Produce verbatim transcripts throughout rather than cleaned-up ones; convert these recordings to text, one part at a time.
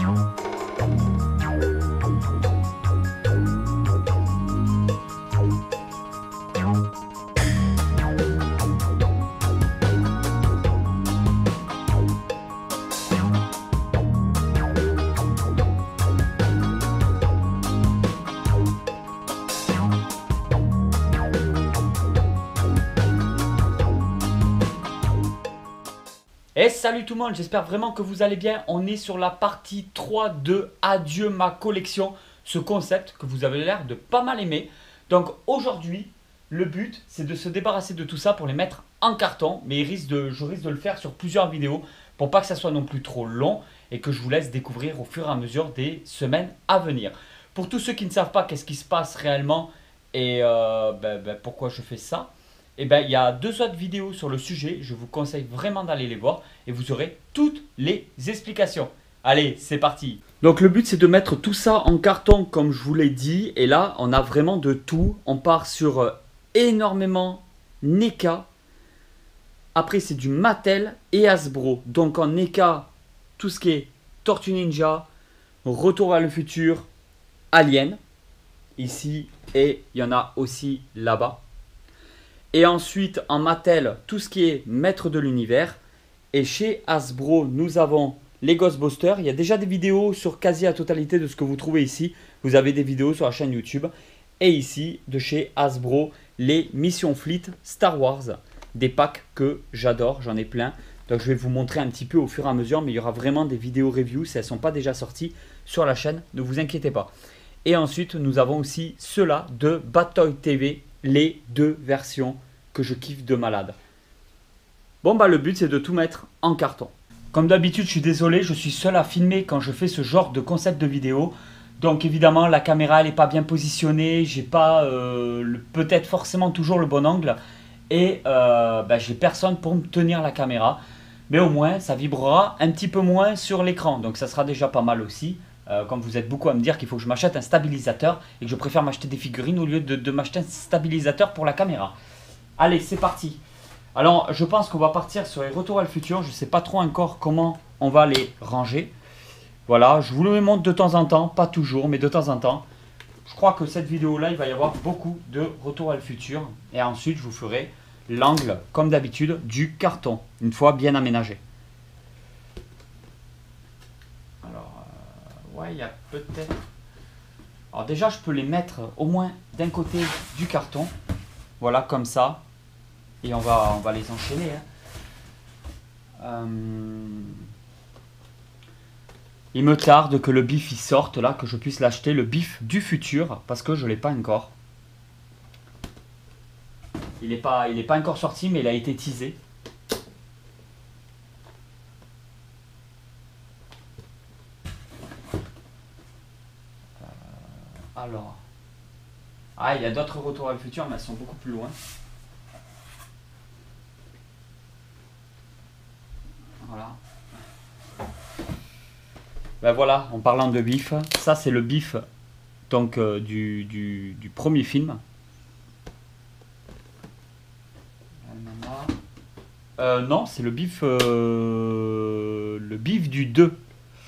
Et salut tout le monde, j'espère vraiment que vous allez bien. On est sur la partie trois de Adieu ma collection, ce concept que vous avez l'air de pas mal aimer. Donc aujourd'hui, le but c'est de se débarrasser de tout ça pour les mettre en carton. Mais il risque de, je risque de le faire sur plusieurs vidéos pour pas que ça soit non plus trop long et que je vous laisse découvrir au fur et à mesure des semaines à venir. Pour tous ceux qui ne savent pas qu'est-ce qui se passe réellement et euh, ben, ben, pourquoi je fais ça, eh ben, il y a deux autres vidéos sur le sujet, je vous conseille vraiment d'aller les voir et vous aurez toutes les explications. Allez, c'est parti. Donc le but c'est de mettre tout ça en carton comme je vous l'ai dit et là on a vraiment de tout. On part sur euh, énormément N E C A, après c'est du Mattel et Hasbro. Donc en N E C A, tout ce qui est Tortue Ninja, Retour vers le futur, Alien, ici et il y en a aussi là-bas. Et ensuite, en Mattel, tout ce qui est Maître de l'univers. Et chez Hasbro, nous avons les Ghostbusters. Il y a déjà des vidéos sur quasi la totalité de ce que vous trouvez ici. Vous avez des vidéos sur la chaîne YouTube. Et ici, de chez Hasbro, les Mission Fleet Star Wars. Des packs que j'adore, j'en ai plein. Donc je vais vous montrer un petit peu au fur et à mesure. Mais il y aura vraiment des vidéos reviews si elles ne sont pas déjà sorties sur la chaîne. Ne vous inquiétez pas. Et ensuite, nous avons aussi ceux-là de Bad Toy T V. Les deux versions que je kiffe de malade. Bon bah le but c'est de tout mettre en carton. Comme d'habitude je suis désolé, je suis seul à filmer quand je fais ce genre de concept de vidéo. Donc évidemment la caméra elle n'est pas bien positionnée, j'ai pas euh, peut-être forcément toujours le bon angle. Et euh, bah, j'ai personne pour me tenir la caméra. Mais au moins ça vibrera un petit peu moins sur l'écran. Donc ça sera déjà pas mal aussi. Euh, comme vous êtes beaucoup à me dire qu'il faut que je m'achète un stabilisateur et que je préfère m'acheter des figurines au lieu de, de m'acheter un stabilisateur pour la caméra. Allez, c'est parti. Alors, je pense qu'on va partir sur les retours à le futur. Je ne sais pas trop encore comment on va les ranger. Voilà, je vous le montre de temps en temps, pas toujours, mais de temps en temps. Je crois que cette vidéo-là, il va y avoir beaucoup de retours à le futur. Et ensuite, je vous ferai l'angle, comme d'habitude, du carton, une fois bien aménagé. Ouais, il y a peut-être... Alors déjà, je peux les mettre au moins d'un côté du carton. Voilà, comme ça. Et on va, on va les enchaîner. Hein. Euh... Il me tarde que le bif il sorte là, que je puisse l'acheter, le bif du futur, parce que je ne l'ai pas encore. Il n'est pas, il n'est pas encore sorti, mais il a été teasé. Alors, ah, il y a d'autres retours à le futur, mais elles sont beaucoup plus loin. Voilà. Ben voilà, en parlant de bif, ça c'est le bif donc euh, du, du, du premier film. Euh, non, c'est le bif, euh, le bif du deux.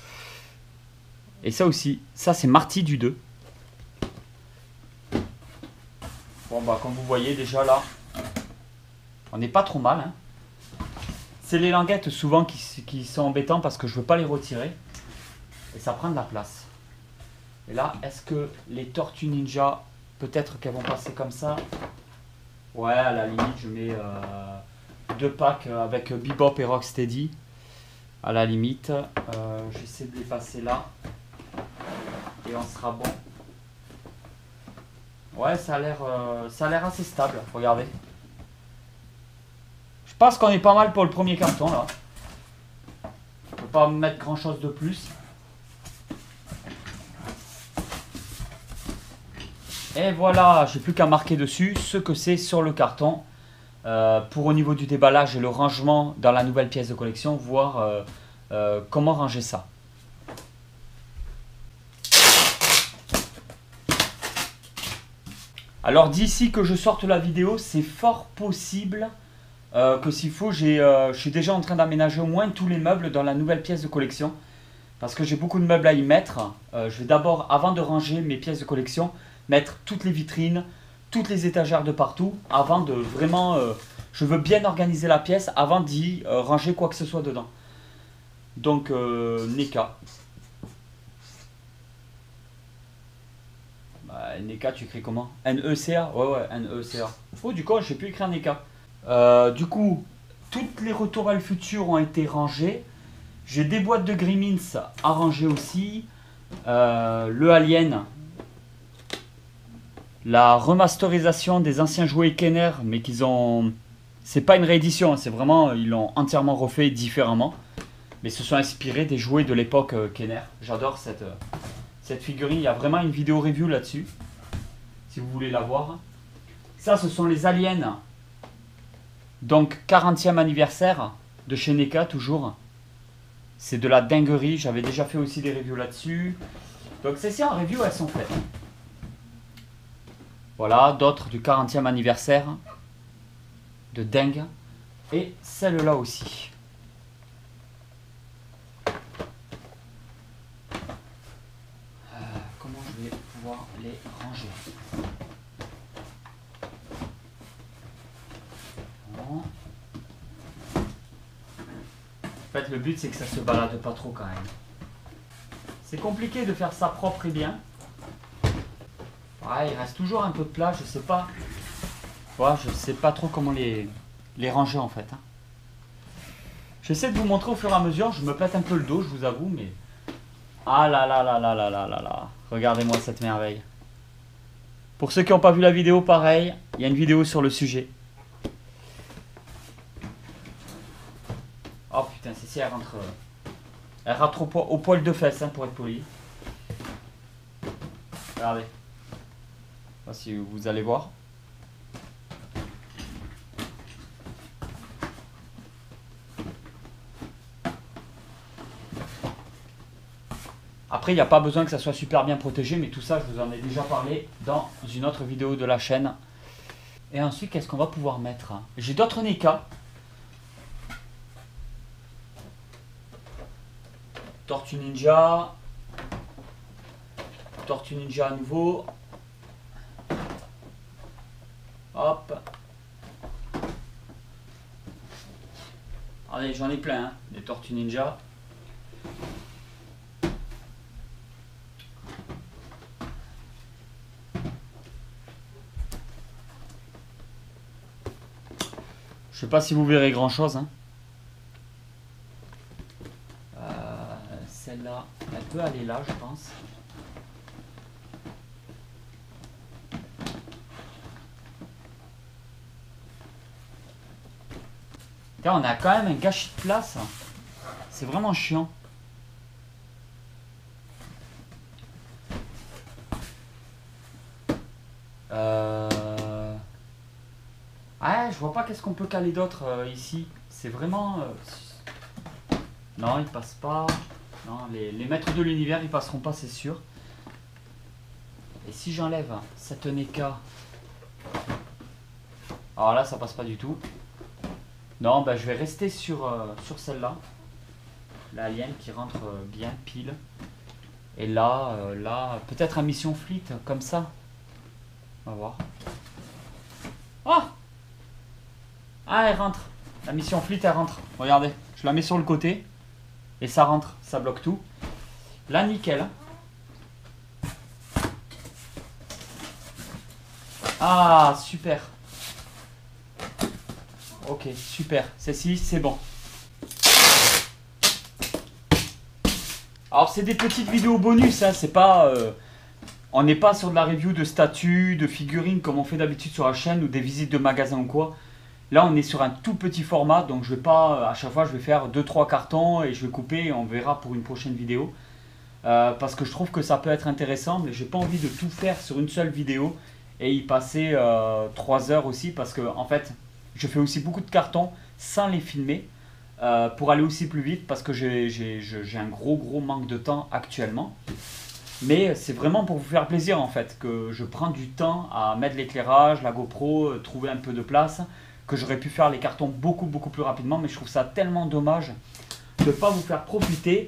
Et ça aussi, ça c'est Marty du deux. Bon bah comme vous voyez déjà là, on n'est pas trop mal. Hein. C'est les languettes souvent qui, qui sont embêtants parce que je ne veux pas les retirer. Et ça prend de la place. Et là, est-ce que les Tortues Ninja, peut-être qu'elles vont passer comme ça? Ouais, à la limite, je mets euh, deux packs avec Bebop et Rocksteady. À la limite, euh, j'essaie de les passer là. Et on sera bon. Ouais, ça a l'air euh, ça a l'air assez stable, regardez. Je pense qu'on est pas mal pour le premier carton là. Je ne peux pas mettre grand chose de plus. Et voilà, j'ai plus qu'à marquer dessus ce que c'est sur le carton. Euh, pour au niveau du déballage et le rangement dans la nouvelle pièce de collection, voir euh, euh, comment ranger ça. Alors d'ici que je sorte la vidéo, c'est fort possible euh, que s'il faut, j'ai, euh, je suis déjà en train d'aménager au moins tous les meubles dans la nouvelle pièce de collection. parce que j'ai beaucoup de meubles à y mettre. Euh, je vais d'abord, avant de ranger mes pièces de collection, mettre toutes les vitrines, toutes les étagères de partout, avant de vraiment... Euh, je veux bien organiser la pièce avant d'y euh, ranger quoi que ce soit dedans. Donc, euh, NECA. Bah, NECA, tu écris comment? N E C A? Ouais, ouais, N E C A. Oh, du coup, je sais plus écrire NECA. Euh, du coup, toutes les retours à le futur ont été rangés. J'ai des boîtes de Grimmins à ranger aussi. Euh, le Alien. La remasterisation des anciens jouets Kenner, mais qu'ils ont... C'est pas une réédition, c'est vraiment... Ils l'ont entièrement refait différemment. Mais se sont inspirés des jouets de l'époque euh, Kenner. J'adore cette, euh, cette figurine. Il y a vraiment une vidéo review là-dessus. Si vous voulez la voir. Ça, ce sont les aliens. Donc, quarantième anniversaire de chez NECA, toujours. C'est de la dinguerie. J'avais déjà fait aussi des reviews là-dessus. Donc, celles-ci en review, elles sont faites. Voilà, d'autres du quarantième anniversaire. De dingue. Et celle-là aussi. Pouvoir les ranger. Bon. En fait, le but c'est que ça se balade pas trop quand même. C'est compliqué de faire ça propre et bien. Ouais, il reste toujours un peu de place, je sais pas. Ouais, je sais pas trop comment les, les ranger en fait. Hein. J'essaie de vous montrer au fur et à mesure, je me pète un peu le dos, je vous avoue, mais... Ah là là là là là là là là. Regardez-moi cette merveille. Pour ceux qui n'ont pas vu la vidéo, pareil, il y a une vidéo sur le sujet. Oh putain, c'est si elle rentre... Elle rentre au, po au poil de fesses, hein, pour être poli. Regardez. Je sais pas si vous allez voir. Après, il n'y a pas besoin que ça soit super bien protégé, mais tout ça, je vous en ai déjà parlé dans une autre vidéo de la chaîne. Et ensuite, qu'est-ce qu'on va pouvoir mettre? J'ai d'autres NECA. Tortue Ninja. Tortue Ninja à nouveau. Hop. Allez, j'en ai plein, hein, des Tortues Ninja. Je sais pas si vous verrez grand chose. Hein. Euh, Celle-là, elle peut aller là, je pense. Tiens, on a quand même un gâchis de place. C'est vraiment chiant. Euh... Ouais, je vois pas qu'est-ce qu'on peut caler d'autre euh, ici. C'est vraiment... Euh... Non, ils passent pas. Non, les, les maîtres de l'univers, ils passeront pas, c'est sûr. Et si j'enlève cette NECA... Alors là, ça passe pas du tout. Non, bah, je vais rester sur, euh, sur celle-là. L'alien qui rentre euh, bien pile. Et là, euh, là, peut-être un mission fleet, comme ça. On va voir. Oh! Ah, elle rentre. La mission fleet, elle rentre. Regardez, je la mets sur le côté. Et ça rentre, ça bloque tout. Là, nickel. Ah, super. Ok, super. Celle-ci, c'est bon. Alors, c'est des petites vidéos bonus, hein. C'est pas... Euh, on n'est pas sur de la review de statues, de figurines, comme on fait d'habitude sur la chaîne, ou des visites de magasins ou quoi. Là, on est sur un tout petit format, donc je vais pas... À chaque fois, je vais faire deux trois cartons et je vais couper et on verra pour une prochaine vidéo. Euh, parce que je trouve que ça peut être intéressant, mais j'ai pas envie de tout faire sur une seule vidéo et y passer euh, trois heures aussi, parce que, en fait... Je fais aussi beaucoup de cartons sans les filmer euh, pour aller aussi plus vite, parce que j'ai un gros gros manque de temps actuellement. Mais c'est vraiment pour vous faire plaisir en fait que je prends du temps à mettre l'éclairage, la GoPro, trouver un peu de place, que j'aurais pu faire les cartons beaucoup beaucoup plus rapidement, mais je trouve ça tellement dommage de ne pas vous faire profiter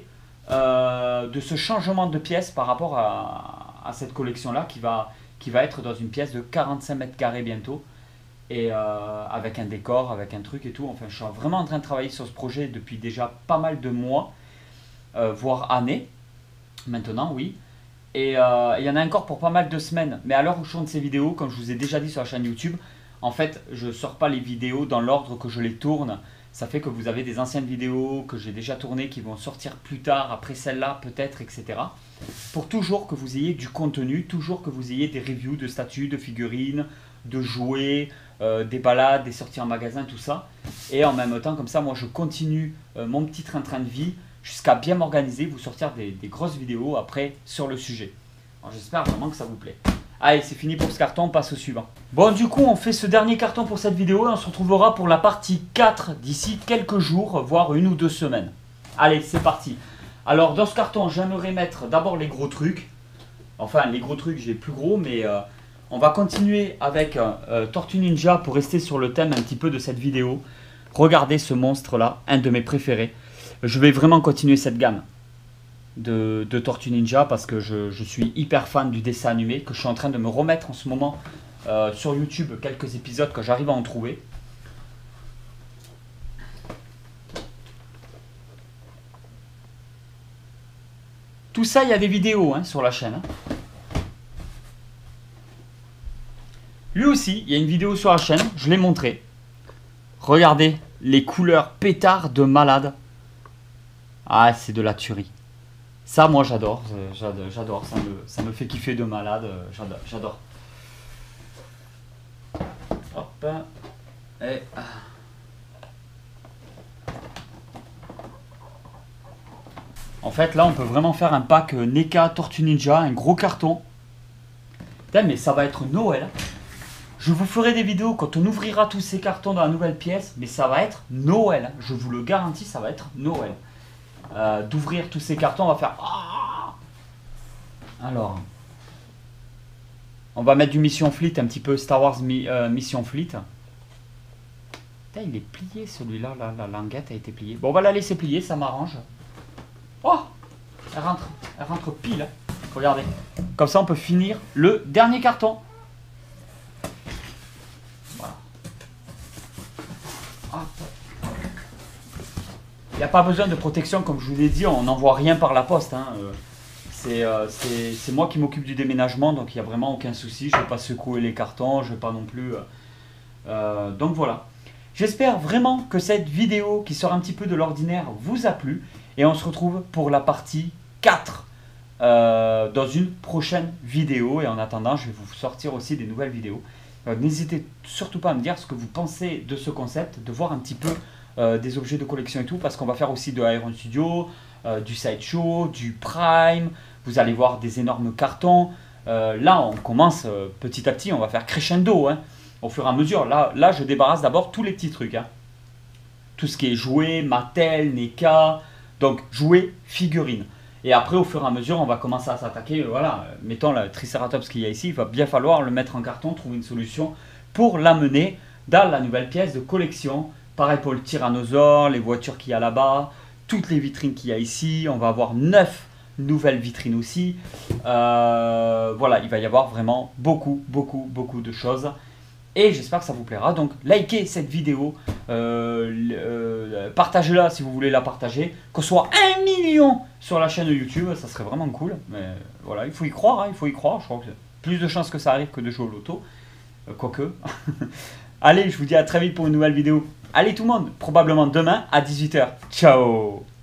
euh, de ce changement de pièce par rapport à, à cette collection-là qui va, qui va être dans une pièce de quarante-cinq mètres carrés bientôt. Et euh, avec un décor, avec un truc et tout. Enfin, je suis vraiment en train de travailler sur ce projet depuis déjà pas mal de mois, euh, voire années. Maintenant, oui. Et euh, il y en a encore pour pas mal de semaines. Mais à l'heure où je tourne ces vidéos, comme je vous ai déjà dit sur la chaîne YouTube, en fait, je ne sors pas les vidéos dans l'ordre que je les tourne. Ça fait que vous avez des anciennes vidéos que j'ai déjà tournées qui vont sortir plus tard, après celle-là peut-être, et cetera. Pour toujours que vous ayez du contenu, toujours que vous ayez des reviews de statues, de figurines, de jouets, euh, des balades, des sorties en magasin, tout ça. Et en même temps, comme ça, moi je continue euh, mon petit train-train de vie jusqu'à bien m'organiser, vous sortir des, des grosses vidéos après sur le sujet. J'espère vraiment que ça vous plaît. Allez, c'est fini pour ce carton, on passe au suivant. Bon, du coup, on fait ce dernier carton pour cette vidéo et on se retrouvera pour la partie quatre d'ici quelques jours, voire une ou deux semaines. Allez, c'est parti. Alors, dans ce carton, j'aimerais mettre d'abord les gros trucs. Enfin, les gros trucs, j'ai plus gros, mais euh, on va continuer avec euh, Tortue Ninja pour rester sur le thème un petit peu de cette vidéo. Regardez ce monstre-là, un de mes préférés. Je vais vraiment continuer cette gamme de, de Tortue Ninja parce que je, je suis hyper fan du dessin animé, que je suis en train de me remettre en ce moment euh, sur YouTube, quelques épisodes que j'arrive à en trouver. Tout ça, il y a des vidéos hein, sur la chaîne. Lui aussi, il y a une vidéo sur la chaîne, je l'ai montré. Regardez les couleurs pétards de malade. Ah, c'est de la tuerie. Ça, moi, j'adore. J'adore. Ça me, ça me fait kiffer de malade. J'adore. Hop. Et... En fait, là, on peut vraiment faire un pack N E C A Tortue Ninja, un gros carton. Putain, mais ça va être Noël. Je vous ferai des vidéos quand on ouvrira tous ces cartons dans la nouvelle pièce, mais ça va être Noël. Je vous le garantis, ça va être Noël. Euh, D'ouvrir tous ces cartons, on va faire... Ah alors, on va mettre du Mission Fleet, un petit peu Star Wars mi, euh, Mission Fleet. Putain, il est plié celui-là, la, la languette a été pliée. Bon, on va la laisser plier, ça m'arrange. Oh, elle rentre, elle rentre pile. Regardez. Comme ça, on peut finir le dernier carton. Voilà. Hop. Il n'y a pas besoin de protection, comme je vous l'ai dit, on n'envoie rien par la poste. Hein. C'est euh, moi qui m'occupe du déménagement, donc il n'y a vraiment aucun souci. Je ne vais pas secouer les cartons, je ne vais pas non plus... Euh, euh, donc voilà. J'espère vraiment que cette vidéo qui sort un petit peu de l'ordinaire vous a plu. Et on se retrouve pour la partie quatre euh, dans une prochaine vidéo. Et en attendant, je vais vous sortir aussi des nouvelles vidéos. Euh, N'hésitez surtout pas à me dire ce que vous pensez de ce concept, de voir un petit peu euh, des objets de collection et tout. Parce qu'on va faire aussi de Iron Studio, euh, du Sideshow, du Prime. Vous allez voir des énormes cartons. Euh, là, on commence euh, petit à petit, on va faire crescendo. Hein, au fur et à mesure, là, là je débarrasse d'abord tous les petits trucs. Hein. Tout ce qui est jouets, Mattel, N E C A... Donc, jouets, figurines. Et après, au fur et à mesure, on va commencer à s'attaquer. Voilà, mettons le Triceratops qu'il y a ici, il va bien falloir le mettre en carton, trouver une solution pour l'amener dans la nouvelle pièce de collection. Pareil pour le tyrannosaure, les voitures qu'il y a là-bas, toutes les vitrines qu'il y a ici. On va avoir neuf nouvelles vitrines aussi. Euh, voilà, il va y avoir vraiment beaucoup, beaucoup, beaucoup de choses. Et j'espère que ça vous plaira. Donc, likez cette vidéo, euh, euh, partagez-la si vous voulez la partager. Qu'on soit un million sur la chaîne YouTube, ça serait vraiment cool. Mais voilà, il faut y croire, hein, il faut y croire. Je crois que plus de chances que ça arrive que de jouer au loto. Euh, Quoique. Allez, je vous dis à très vite pour une nouvelle vidéo. Allez tout le monde, probablement demain à dix-huit heures. Ciao!